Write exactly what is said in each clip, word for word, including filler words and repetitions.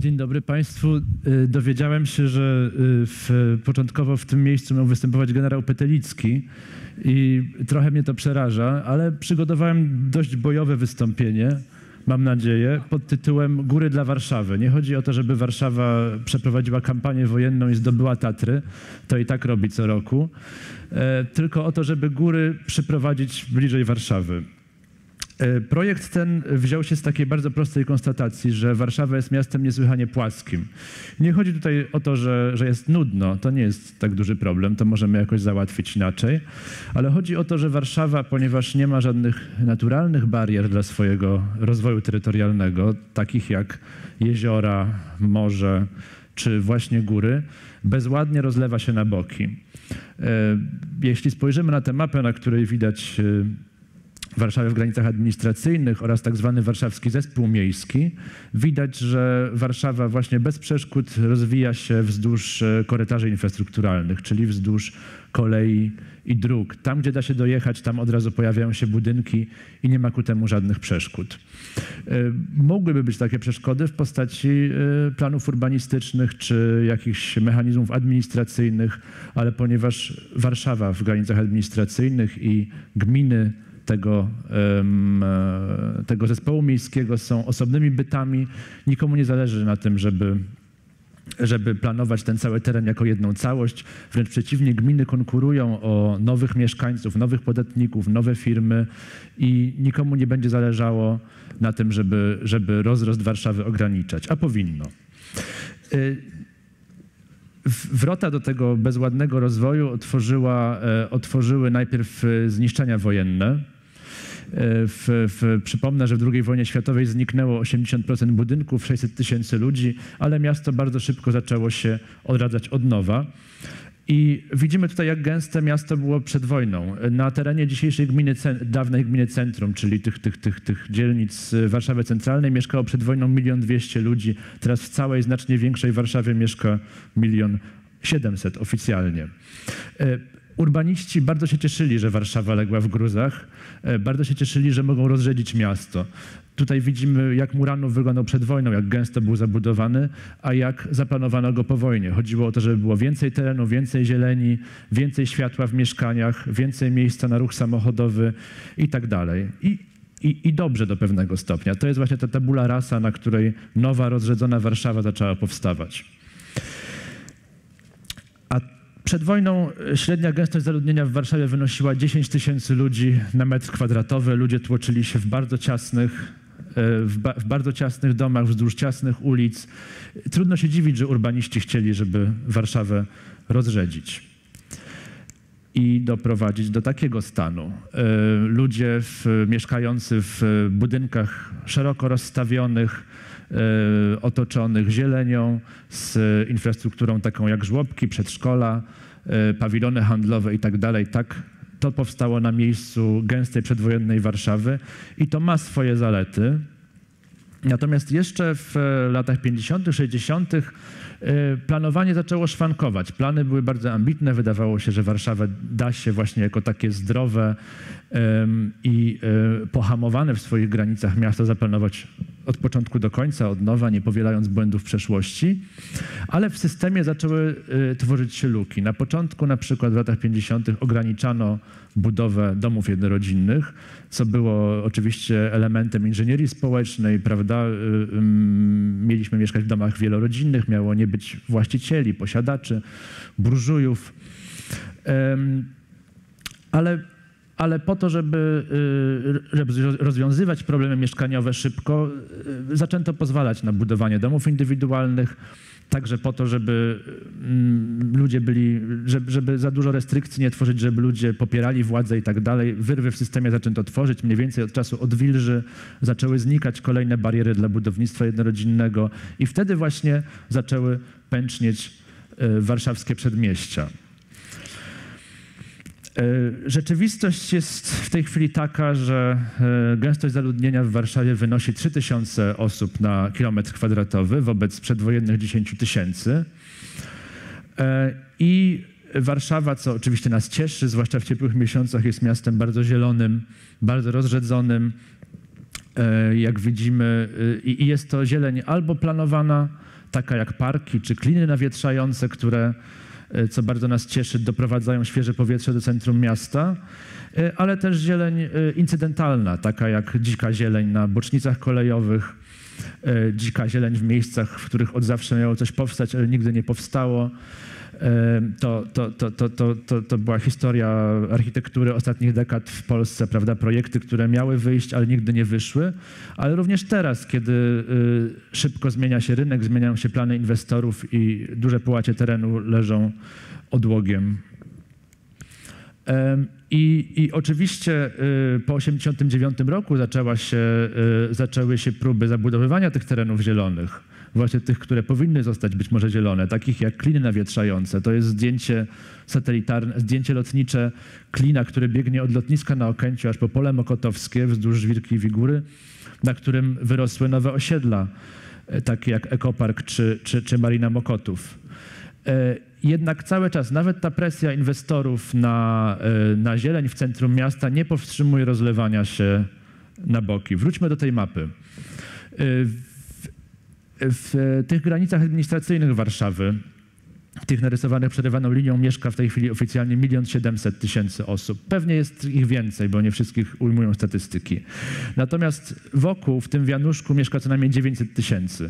Dzień dobry Państwu. Dowiedziałem się, że w, początkowo w tym miejscu miał występować generał Petelicki i trochę mnie to przeraża, ale przygotowałem dość bojowe wystąpienie, mam nadzieję, pod tytułem Góry dla Warszawy. Nie chodzi o to, żeby Warszawa przeprowadziła kampanię wojenną i zdobyła Tatry, to i tak robi co roku, tylko o to, żeby góry przyprowadzić bliżej Warszawy. Projekt ten wziął się z takiej bardzo prostej konstatacji, że Warszawa jest miastem niesłychanie płaskim. Nie chodzi tutaj o to, że, że jest nudno, to nie jest tak duży problem, to możemy jakoś załatwić inaczej, ale chodzi o to, że Warszawa, ponieważ nie ma żadnych naturalnych barier dla swojego rozwoju terytorialnego, takich jak jeziora, morze czy właśnie góry, bezładnie rozlewa się na boki. Jeśli spojrzymy na tę mapę, na której widać Warszawę w granicach administracyjnych oraz tak zwany warszawski zespół miejski, widać, że Warszawa właśnie bez przeszkód rozwija się wzdłuż korytarzy infrastrukturalnych, czyli wzdłuż kolei i dróg. Tam, gdzie da się dojechać, tam od razu pojawiają się budynki i nie ma ku temu żadnych przeszkód. Mogłyby być takie przeszkody w postaci planów urbanistycznych czy jakichś mechanizmów administracyjnych, ale ponieważ Warszawa w granicach administracyjnych i gminy Tego, tego zespołu miejskiego są osobnymi bytami. Nikomu nie zależy na tym, żeby, żeby planować ten cały teren jako jedną całość. Wręcz przeciwnie, gminy konkurują o nowych mieszkańców, nowych podatników, nowe firmy i nikomu nie będzie zależało na tym, żeby, żeby rozrost Warszawy ograniczać, a powinno. Wrota do tego bezładnego rozwoju otworzyła, otworzyły najpierw zniszczenia wojenne. W, w, przypomnę, że w drugiej wojnie światowej zniknęło osiemdziesiąt procent budynków, sześćset tysięcy ludzi, ale miasto bardzo szybko zaczęło się odradzać od nowa. I widzimy tutaj, jak gęste miasto było przed wojną. Na terenie dzisiejszej gminy, dawnej gminy Centrum, czyli tych, tych, tych, tych dzielnic Warszawy Centralnej, mieszkało przed wojną milion dwieście ludzi. Teraz w całej znacznie większej Warszawie mieszka milion siedemset oficjalnie. Urbaniści bardzo się cieszyli, że Warszawa legła w gruzach. Bardzo się cieszyli, że mogą rozrzedzić miasto. Tutaj widzimy, jak Muranów wyglądał przed wojną, jak gęsto był zabudowany, a jak zaplanowano go po wojnie. Chodziło o to, żeby było więcej terenu, więcej zieleni, więcej światła w mieszkaniach, więcej miejsca na ruch samochodowy i tak dalej. I, i, i dobrze do pewnego stopnia. To jest właśnie ta tabula rasa, na której nowa, rozrzedzona Warszawa zaczęła powstawać. A przed wojną średnia gęstość zaludnienia w Warszawie wynosiła dziesięć tysięcy ludzi na metr kwadratowy. Ludzie tłoczyli się w bardzo ciasnych, w, ba w bardzo ciasnych domach, wzdłuż ciasnych ulic. Trudno się dziwić, że urbaniści chcieli, żeby Warszawę rozrzedzić i doprowadzić do takiego stanu. Ludzie w, mieszkający w budynkach szeroko rozstawionych, otoczonych zielenią, z infrastrukturą taką jak żłobki, przedszkola, pawilony handlowe i tak dalej. Tak, to powstało na miejscu gęstej przedwojennej Warszawy i to ma swoje zalety. Natomiast jeszcze w latach pięćdziesiątych, sześćdziesiątych planowanie zaczęło szwankować. Plany były bardzo ambitne. Wydawało się, że Warszawę da się właśnie jako takie zdrowe i pohamowane w swoich granicach miasto zaplanować od początku do końca, od nowa, nie powielając błędów przeszłości. Ale w systemie zaczęły tworzyć się luki. Na początku, na przykład w latach pięćdziesiątych ograniczano budowę domów jednorodzinnych, co było oczywiście elementem inżynierii społecznej, prawda? Mieliśmy mieszkać w domach wielorodzinnych, miało nie być właścicieli, posiadaczy, burżujów. Ale, ale po to, żeby, żeby rozwiązywać problemy mieszkaniowe szybko, zaczęto pozwalać na budowanie domów indywidualnych, także po to, żeby ludzie byli, żeby, żeby za dużo restrykcji nie tworzyć, żeby ludzie popierali władzę i tak dalej. Wyrwy w systemie zaczęto tworzyć. Mniej więcej od czasu odwilży zaczęły znikać kolejne bariery dla budownictwa jednorodzinnego i wtedy właśnie zaczęły pęcznieć warszawskie przedmieścia. Rzeczywistość jest w tej chwili taka, że gęstość zaludnienia w Warszawie wynosi trzy tysiące osób na kilometr kwadratowy wobec przedwojennych dziesięć tysięcy. I Warszawa, co oczywiście nas cieszy, zwłaszcza w ciepłych miesiącach, jest miastem bardzo zielonym, bardzo rozrzedzonym. Jak widzimy, i jest to zieleń albo planowana, taka jak parki czy kliny nawietrzające, które, co bardzo nas cieszy, doprowadzają świeże powietrze do centrum miasta, ale też zieleń incydentalna, taka jak dzika zieleń na bocznicach kolejowych, dzika zieleń w miejscach, w których od zawsze miało coś powstać, ale nigdy nie powstało. To, to, to, to, to, to, to była historia architektury ostatnich dekad w Polsce, prawda? Projekty, które miały wyjść, ale nigdy nie wyszły, ale również teraz, kiedy szybko zmienia się rynek, zmieniają się plany inwestorów i duże połacie terenu leżą odłogiem. I, I oczywiście po tysiąc dziewięćset osiemdziesiątym dziewiątym roku zaczęła się, zaczęły się próby zabudowywania tych terenów zielonych, właśnie tych, które powinny zostać być może zielone, takich jak kliny nawietrzające. To jest zdjęcie satelitarne, zdjęcie lotnicze klina, które biegnie od lotniska na Okęciu aż po Pole Mokotowskie wzdłuż Żwirki i Wigury, na którym wyrosły nowe osiedla, takie jak Ekopark czy, czy, czy Marina Mokotów. Jednak cały czas, nawet ta presja inwestorów na, na zieleń w centrum miasta nie powstrzymuje rozlewania się na boki. Wróćmy do tej mapy. W, w tych granicach administracyjnych Warszawy, tych narysowanych przerywaną linią, mieszka w tej chwili oficjalnie milion siedemset tysięcy osób. Pewnie jest ich więcej, bo nie wszystkich ujmują statystyki. Natomiast wokół, w tym wianuszku, mieszka co najmniej dziewięćset tysięcy.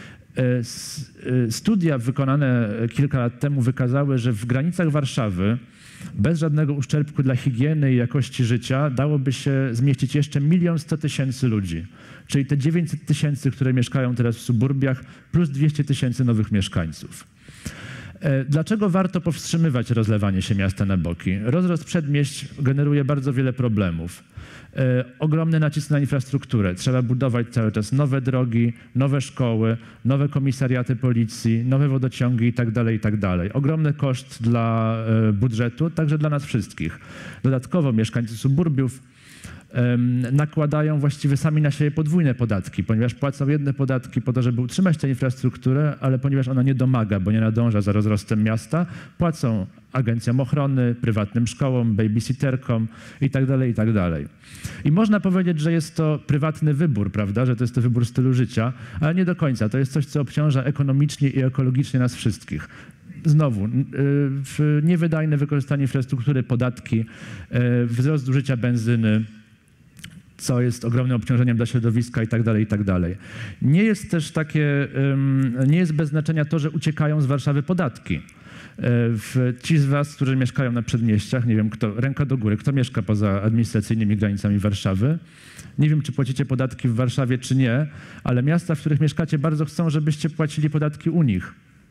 Studia wykonane kilka lat temu wykazały, że w granicach Warszawy bez żadnego uszczerbku dla higieny i jakości życia dałoby się zmieścić jeszcze milion sto tysięcy ludzi. Czyli te dziewięćset tysięcy, które mieszkają teraz w suburbiach, plus dwieście tysięcy nowych mieszkańców. Dlaczego warto powstrzymywać rozlewanie się miasta na boki? Rozrost przedmieść generuje bardzo wiele problemów. E, ogromny nacisk na infrastrukturę. Trzeba budować cały czas nowe drogi, nowe szkoły, nowe komisariaty policji, nowe wodociągi itd., itd. Ogromny koszt dla e, budżetu, także dla nas wszystkich. Dodatkowo mieszkańcy suburbiów e, nakładają właściwie sami na siebie podwójne podatki, ponieważ płacą jedne podatki po to, żeby utrzymać tę infrastrukturę, ale ponieważ ona nie domaga, bo nie nadąża za rozrostem miasta, płacą agencjom ochrony, prywatnym szkołom, babysitterkom itd., itd. I można powiedzieć, że jest to prywatny wybór, prawda, że to jest to wybór stylu życia, ale nie do końca. To jest coś, co obciąża ekonomicznie i ekologicznie nas wszystkich. Znowu, niewydajne wykorzystanie infrastruktury, podatki, wzrost zużycia benzyny, co jest ogromnym obciążeniem dla środowiska i tak dalej, i tak dalej. Nie jest też takie, nie jest bez znaczenia to, że uciekają z Warszawy podatki. Ci z was, którzy mieszkają na przedmieściach, nie wiem, kto, ręka do góry, kto mieszka poza administracyjnymi granicami Warszawy. Nie wiem, czy płacicie podatki w Warszawie, czy nie, ale miasta, w których mieszkacie, bardzo chcą, żebyście płacili podatki u nich.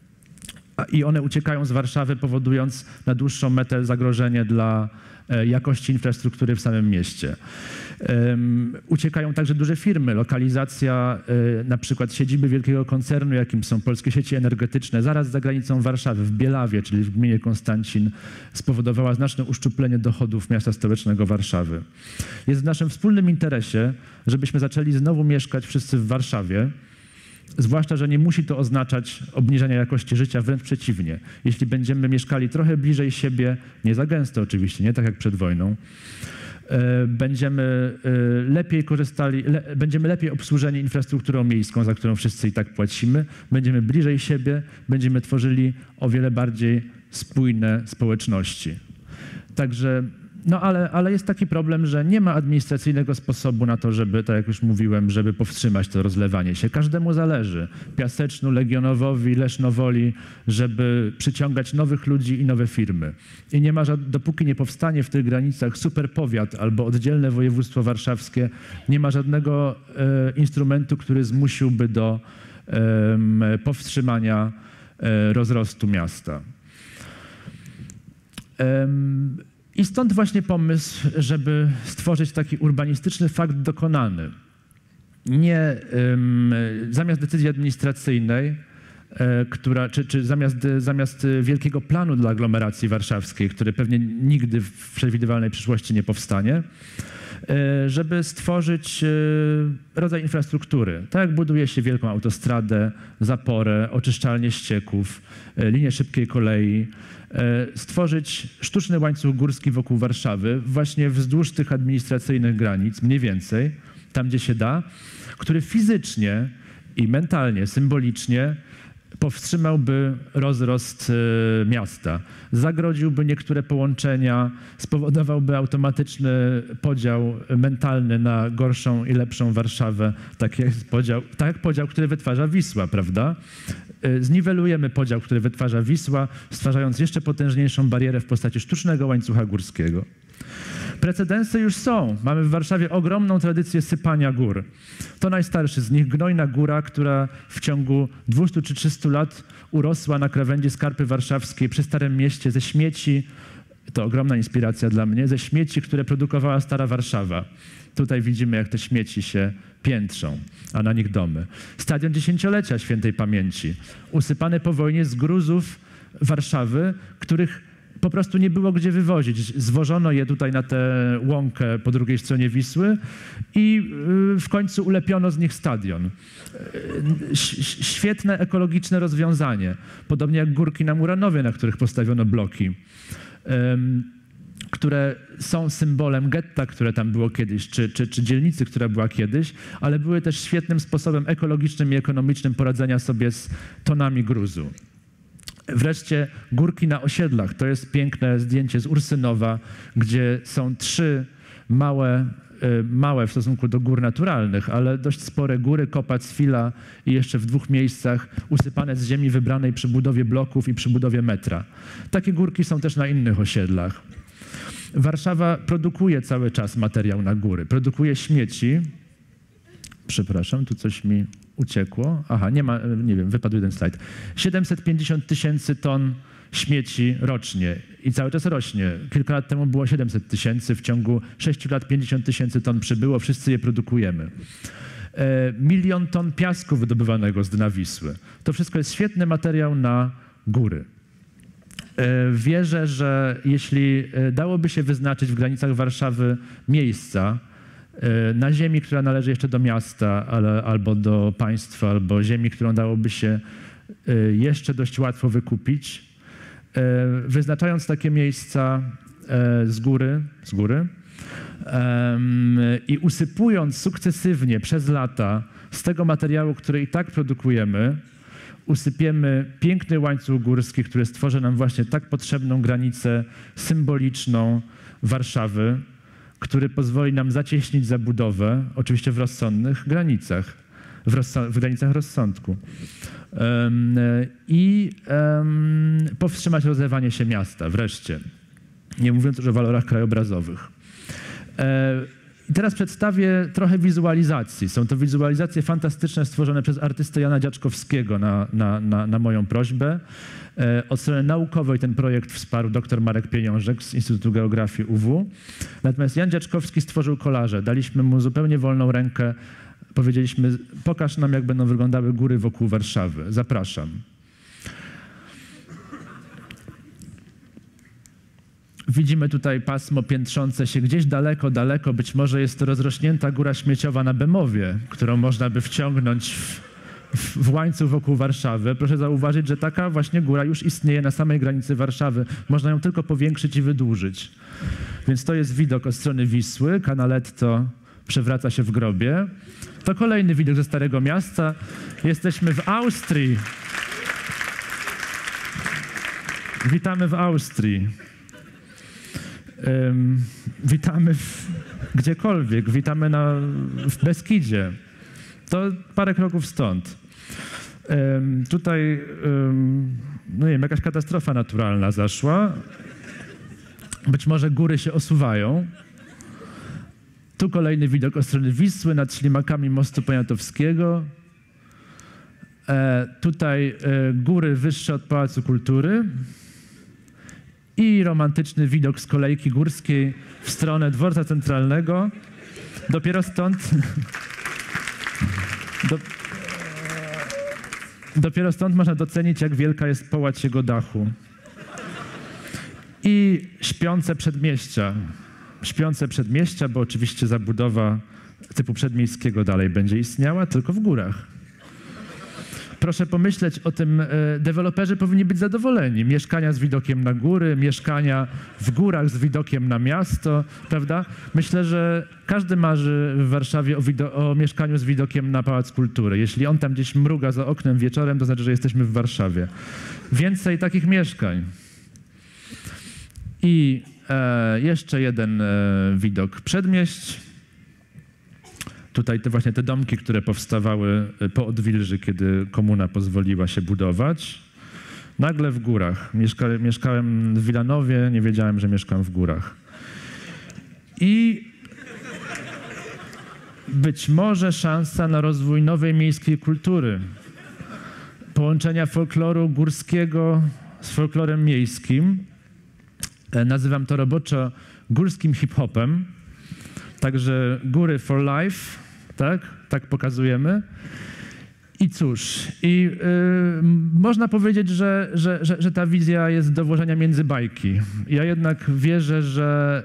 I one uciekają z Warszawy, powodując na dłuższą metę zagrożenie dla jakości infrastruktury w samym mieście. Um, uciekają także duże firmy. Lokalizacja y, na przykład siedziby wielkiego koncernu, jakim są polskie sieci energetyczne, zaraz za granicą Warszawy, w Bielawie, czyli w gminie Konstancin, spowodowała znaczne uszczuplenie dochodów miasta stołecznego Warszawy. Jest w naszym wspólnym interesie, żebyśmy zaczęli znowu mieszkać wszyscy w Warszawie, zwłaszcza, że nie musi to oznaczać obniżenia jakości życia, wręcz przeciwnie. Jeśli będziemy mieszkali trochę bliżej siebie, nie za gęsto oczywiście, nie tak jak przed wojną, będziemy lepiej korzystali, le, będziemy lepiej obsłużeni infrastrukturą miejską, za którą wszyscy i tak płacimy, będziemy bliżej siebie, będziemy tworzyli o wiele bardziej spójne społeczności. Także, no ale, ale jest taki problem, że nie ma administracyjnego sposobu na to, żeby, tak jak już mówiłem, żeby powstrzymać to rozlewanie się. Każdemu zależy. Piasecznu, Legionowowi, Lesznowoli, żeby przyciągać nowych ludzi i nowe firmy. I nie ma, dopóki nie powstanie w tych granicach superpowiat albo oddzielne województwo warszawskie, nie ma żadnego e, instrumentu, który zmusiłby do e, powstrzymania e, rozrostu miasta. E, I stąd właśnie pomysł, żeby stworzyć taki urbanistyczny fakt dokonany. Nie um, zamiast decyzji administracyjnej, e, która, czy, czy zamiast, zamiast wielkiego planu dla aglomeracji warszawskiej, który pewnie nigdy w przewidywalnej przyszłości nie powstanie, e, żeby stworzyć e, rodzaj infrastruktury. Tak jak buduje się wielką autostradę, zaporę, oczyszczalnię ścieków, e, linię szybkiej kolei, stworzyć sztuczny łańcuch górski wokół Warszawy, właśnie wzdłuż tych administracyjnych granic, mniej więcej, tam gdzie się da, który fizycznie i mentalnie, symbolicznie powstrzymałby rozrost miasta, zagrodziłby niektóre połączenia, spowodowałby automatyczny podział mentalny na gorszą i lepszą Warszawę, tak jak podział, tak jak podział, który wytwarza Wisła, prawda? Zniwelujemy podział, który wytwarza Wisła, stwarzając jeszcze potężniejszą barierę w postaci sztucznego łańcucha górskiego. Precedensy już są. Mamy w Warszawie ogromną tradycję sypania gór. To najstarszy z nich, Gnojna Góra, która w ciągu dwustu czy trzystu lat urosła na krawędzi Skarpy Warszawskiej przy Starym Mieście ze śmieci, to ogromna inspiracja dla mnie, ze śmieci, które produkowała Stara Warszawa. Tutaj widzimy, jak te śmieci się piętrzą, a na nich domy. Stadion Dziesięciolecia Świętej Pamięci, usypany po wojnie z gruzów Warszawy, których po prostu nie było gdzie wywozić. Zwożono je tutaj na tę łąkę po drugiej stronie Wisły i w końcu ulepiono z nich stadion. Świetne ekologiczne rozwiązanie. Podobnie jak górki na Muranowie, na których postawiono bloki, które są symbolem getta, które tam było kiedyś, czy, czy, czy dzielnicy, która była kiedyś, ale były też świetnym sposobem ekologicznym i ekonomicznym poradzenia sobie z tonami gruzu. Wreszcie górki na osiedlach. To jest piękne zdjęcie z Ursynowa, gdzie są trzy małe, małe w stosunku do gór naturalnych, ale dość spore góry, Kopac, Fila i jeszcze w dwóch miejscach usypane z ziemi wybranej przy budowie bloków i przy budowie metra. Takie górki są też na innych osiedlach. Warszawa produkuje cały czas materiał na góry, produkuje śmieci. Przepraszam, tu coś mi uciekło. Aha, nie ma, nie wiem, wypadł jeden slajd. siedemset pięćdziesiąt tysięcy ton śmieci rocznie i cały czas rośnie. Kilka lat temu było siedemset tysięcy, w ciągu sześciu lat pięćdziesiąt tysięcy ton przybyło, wszyscy je produkujemy. E, milion ton piasku wydobywanego z dna Wisły. To wszystko jest świetny materiał na góry. E, wierzę, że jeśli dałoby się wyznaczyć w granicach Warszawy miejsca, na ziemi, która należy jeszcze do miasta, ale, albo do państwa, albo ziemi, którą dałoby się jeszcze dość łatwo wykupić, wyznaczając takie miejsca z góry, z góry i usypując sukcesywnie przez lata z tego materiału, który i tak produkujemy, usypiemy piękny łańcuch górski, który stworzy nam właśnie tak potrzebną granicę symboliczną Warszawy, który pozwoli nam zacieśnić zabudowę, oczywiście w rozsądnych granicach, w, rozso- w granicach rozsądku um, i um, powstrzymać rozlewanie się miasta wreszcie, nie mówiąc już o walorach krajobrazowych. E, I teraz przedstawię trochę wizualizacji. Są to wizualizacje fantastyczne stworzone przez artystę Jana Dziaczkowskiego na, na, na, na moją prośbę. E, od strony naukowej ten projekt wsparł dr Marek Pieniążek z Instytutu Geografii U W. Natomiast Jan Dziaczkowski stworzył kolaże. Daliśmy mu zupełnie wolną rękę. Powiedzieliśmy, pokaż nam, jak będą wyglądały góry wokół Warszawy. Zapraszam. Widzimy tutaj pasmo piętrzące się gdzieś daleko, daleko. Być może jest to rozrośnięta góra śmieciowa na Bemowie, którą można by wciągnąć w, w, w łańcuch wokół Warszawy. Proszę zauważyć, że taka właśnie góra już istnieje na samej granicy Warszawy. Można ją tylko powiększyć i wydłużyć. Więc to jest widok od strony Wisły. Canaletto przewraca się w grobie. To kolejny widok ze Starego Miasta. Jesteśmy w Austrii. Witamy w Austrii. Um, witamy w, gdziekolwiek, witamy na, w Beskidzie. To parę kroków stąd. Um, tutaj, um, no nie wiem, jakaś katastrofa naturalna zaszła. Być może góry się osuwają. Tu kolejny widok od strony Wisły nad ślimakami mostu Poniatowskiego. E, tutaj e, góry wyższe od Pałacu Kultury. I romantyczny widok z kolejki górskiej w stronę dworca centralnego. Dopiero stąd, do, dopiero stąd można docenić, jak wielka jest połać jego dachu. I śpiące przedmieścia. Śpiące przedmieścia, bo oczywiście zabudowa typu przedmiejskiego dalej będzie istniała, tylko w górach. proszę pomyśleć o tym, deweloperzy powinni być zadowoleni. Mieszkania z widokiem na góry, mieszkania w górach z widokiem na miasto, prawda? Myślę, że każdy marzy w Warszawie o, o mieszkaniu z widokiem na Pałac Kultury. Jeśli on tam gdzieś mruga za oknem wieczorem, to znaczy, że jesteśmy w Warszawie. Więcej takich mieszkań. I e, jeszcze jeden e, widok przedmieść. Tutaj te właśnie te domki, które powstawały po odwilży, kiedy komuna pozwoliła się budować. Nagle w górach. Mieszka, mieszkałem w Wilanowie, nie wiedziałem, że mieszkam w górach. I być może szansa na rozwój nowej miejskiej kultury. Połączenia folkloru górskiego z folklorem miejskim. Nazywam to roboczo górskim hip-hopem. Także góry for life, tak? Tak pokazujemy. I cóż, i y, można powiedzieć, że, że, że, że ta wizja jest do włożenia między bajki. Ja jednak wierzę, że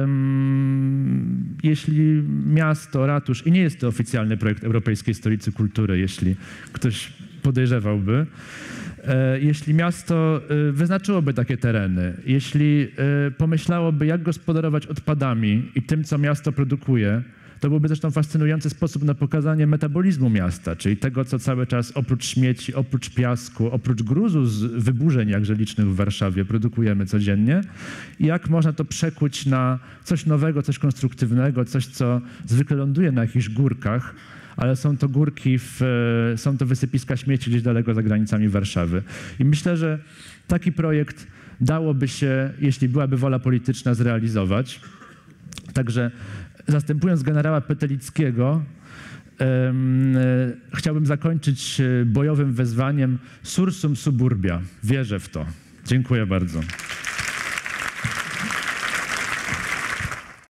y, jeśli miasto, ratusz, i nie jest to oficjalny projekt Europejskiej Stolicy Kultury, jeśli ktoś podejrzewałby, jeśli miasto wyznaczyłoby takie tereny, jeśli pomyślałoby, jak gospodarować odpadami i tym, co miasto produkuje, to byłby zresztą fascynujący sposób na pokazanie metabolizmu miasta, czyli tego, co cały czas oprócz śmieci, oprócz piasku, oprócz gruzu z wyburzeń jakże licznych w Warszawie produkujemy codziennie i jak można to przekuć na coś nowego, coś konstruktywnego, coś, co zwykle ląduje na jakichś górkach, ale są to górki, w, są to wysypiska śmieci gdzieś daleko za granicami Warszawy. I myślę, że taki projekt dałoby się, jeśli byłaby wola polityczna, zrealizować. Także zastępując generała Petelickiego, um, chciałbym zakończyć bojowym wezwaniem Sursum Suburbia. Wierzę w to. Dziękuję bardzo.